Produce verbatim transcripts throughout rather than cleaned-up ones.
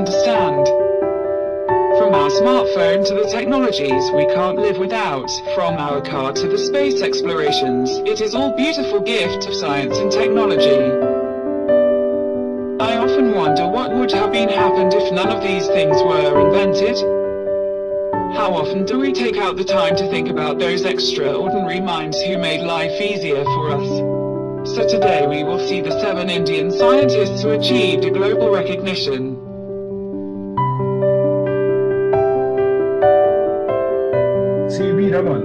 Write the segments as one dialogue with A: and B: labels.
A: understand. From our smartphone to the technologies we can't live without, from our car to the space explorations, it is all beautiful gift of science and technology. I often wonder what would have been happened if none of these things were invented. How often do we take out the time to think about those extraordinary minds who made life easier for us? So today we will see the seven Indian scientists who achieved a global recognition.
B: C V Raman.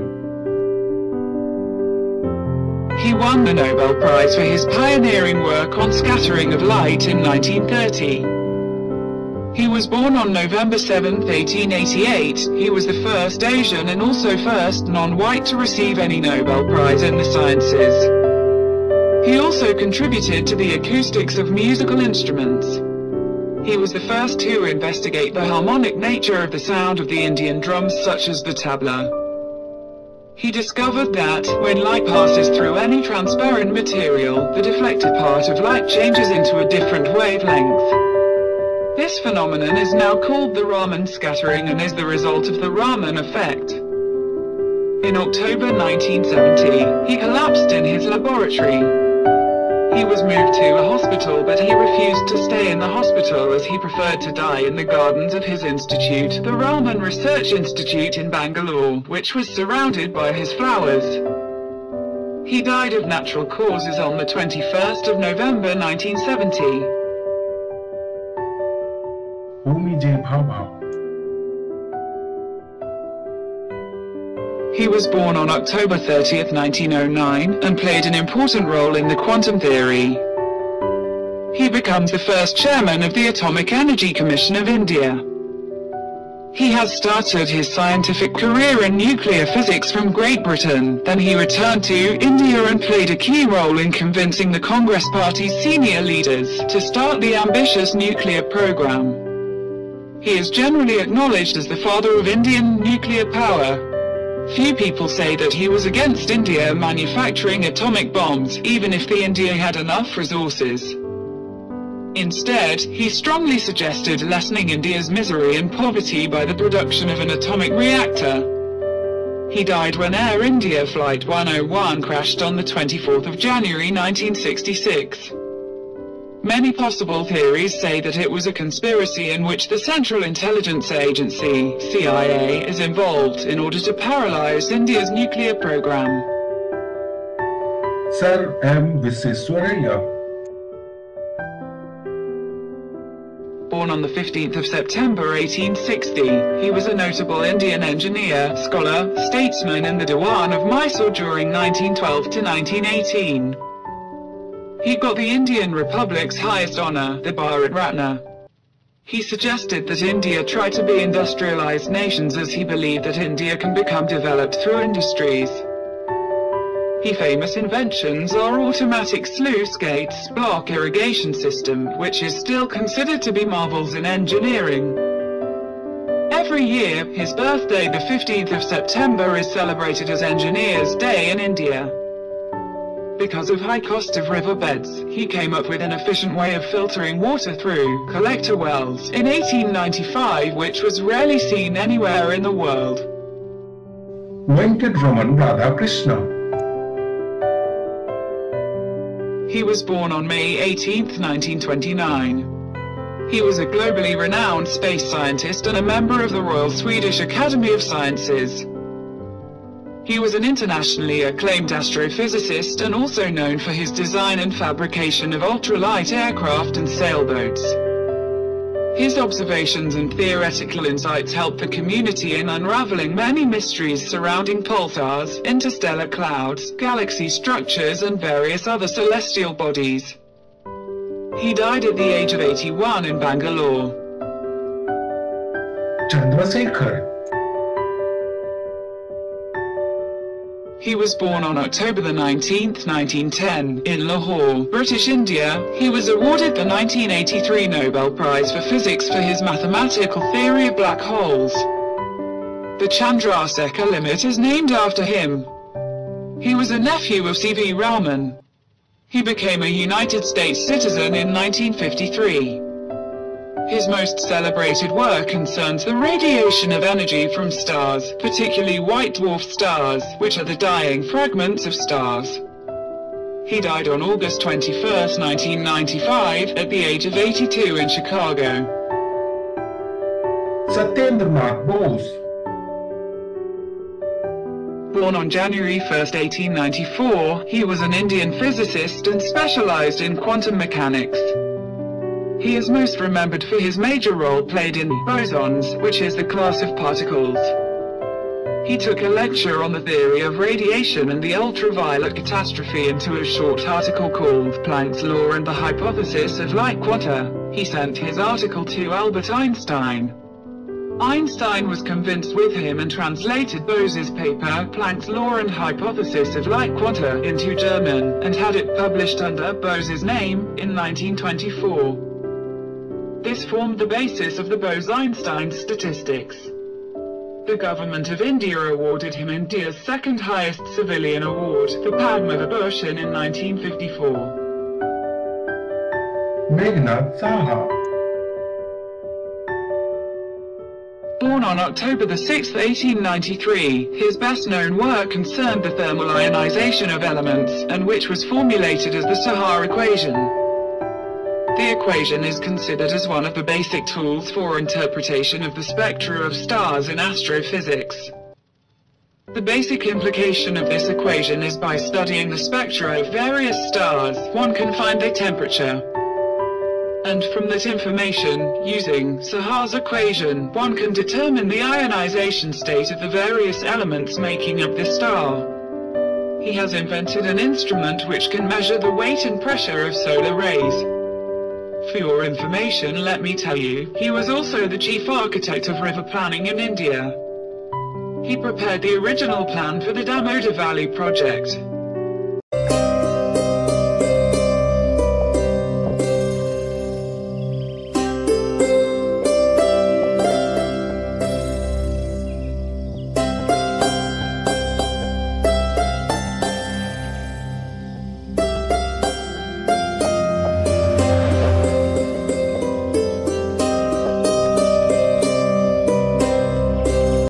A: He won the Nobel Prize for his pioneering work on scattering of light in nineteen thirty. He was born on November seventh, eighteen eighty-eight. He was the first Asian and also first non-white to receive any Nobel Prize in the sciences. He also contributed to the acoustics of musical instruments. He was the first to investigate the harmonic nature of the sound of the Indian drums such as the tabla. He discovered that, when light passes through any transparent material, the deflected part of light changes into a different wavelength. This phenomenon is now called the Raman scattering and is the result of the Raman effect. In October nineteen seventy, he collapsed in his laboratory. He was moved to a hospital, but he refused to stay in the hospital as he preferred to die in the gardens of his institute, the Raman Research Institute in Bangalore, which was surrounded by his flowers. He died of natural causes on the twenty-first of November nineteen seventy.
B: Homi J. Bhabha.
A: He was born on October thirtieth, nineteen oh nine, and played an important role in the quantum theory. He becomes the first chairman of the Atomic Energy Commission of India. He has started his scientific career in nuclear physics from Great Britain, then he returned to India and played a key role in convincing the Congress Party's senior leaders to start the ambitious nuclear program. He is generally acknowledged as the father of Indian nuclear power. Few people say that he was against India manufacturing atomic bombs, even if the India had enough resources. Instead, he strongly suggested lessening India's misery and poverty by the production of an atomic reactor. He died when Air India Flight one oh one crashed on the twenty-fourth of January nineteen sixty-six. Many possible theories say that it was a conspiracy in which the Central Intelligence Agency, C I A, is involved in order to paralyze India's nuclear program.
B: Sir M. Visvesvaraya.
A: Born on the fifteenth of September eighteen sixty, he was a notable Indian engineer, scholar, statesman in the Diwan of Mysore during nineteen twelve to nineteen eighteen. He got the Indian Republic's highest honor, the Bharat Ratna. He suggested that India try to be industrialized nations as he believed that India can become developed through industries. His famous inventions are automatic sluice gates, block irrigation system, which is still considered to be marvels in engineering. Every year, his birthday, the fifteenth of September, is celebrated as Engineers' Day in India. Because of high cost of riverbeds, he came up with an efficient way of filtering water through collector wells in eighteen ninety-five, which was rarely seen anywhere in the world.
B: Venkatraman Radhakrishna.
A: He was born on May eighteenth, nineteen twenty-nine. He was a globally renowned space scientist and a member of the Royal Swedish Academy of Sciences. He was an internationally acclaimed astrophysicist and also known for his design and fabrication of ultralight aircraft and sailboats. His observations and theoretical insights helped the community in unraveling many mysteries surrounding pulsars, interstellar clouds, galaxy structures and various other celestial bodies. He died at the age of eighty-one in Bangalore.
B: Chandrasekhar.
A: He was born on October the nineteenth, nineteen ten, in Lahore, British India. He was awarded the nineteen eighty-three Nobel Prize for Physics for his mathematical theory of black holes. The Chandrasekhar limit is named after him. He was a nephew of C V Raman. He became a United States citizen in nineteen fifty-three. His most celebrated work concerns the radiation of energy from stars, particularly white dwarf stars, which are the dying fragments of stars. He died on August twenty-first, nineteen ninety-five, at the age of eighty-two in Chicago.
B: Satyendranath Bose.
A: Born on January first, eighteen ninety-four, he was an Indian physicist and specialized in quantum mechanics. He is most remembered for his major role played in bosons, which is the class of particles. He took a lecture on the theory of radiation and the ultraviolet catastrophe into a short article called Planck's Law and the Hypothesis of Light Quanta. He sent his article to Albert Einstein. Einstein was convinced with him and translated Bose's paper, Planck's Law and Hypothesis of Light Quanta, into German, and had it published under Bose's name, in nineteen twenty-four. This formed the basis of the Bose-Einstein statistics. The government of India awarded him India's second highest civilian award, the Padma Vibhushan, in nineteen fifty-four.
B: Meghnad Saha.
A: Born on October the sixth, eighteen ninety-three, his best-known work concerned the thermal ionization of elements, and which was formulated as the Sahar equation. The equation is considered as one of the basic tools for interpretation of the spectra of stars in astrophysics. The basic implication of this equation is by studying the spectra of various stars, one can find their temperature. And from that information, using Sahar's equation, one can determine the ionization state of the various elements making up the star. He has invented an instrument which can measure the weight and pressure of solar rays. For your information, let me tell you, he was also the chief architect of river planning in India. He prepared the original plan for the Damodar Valley project.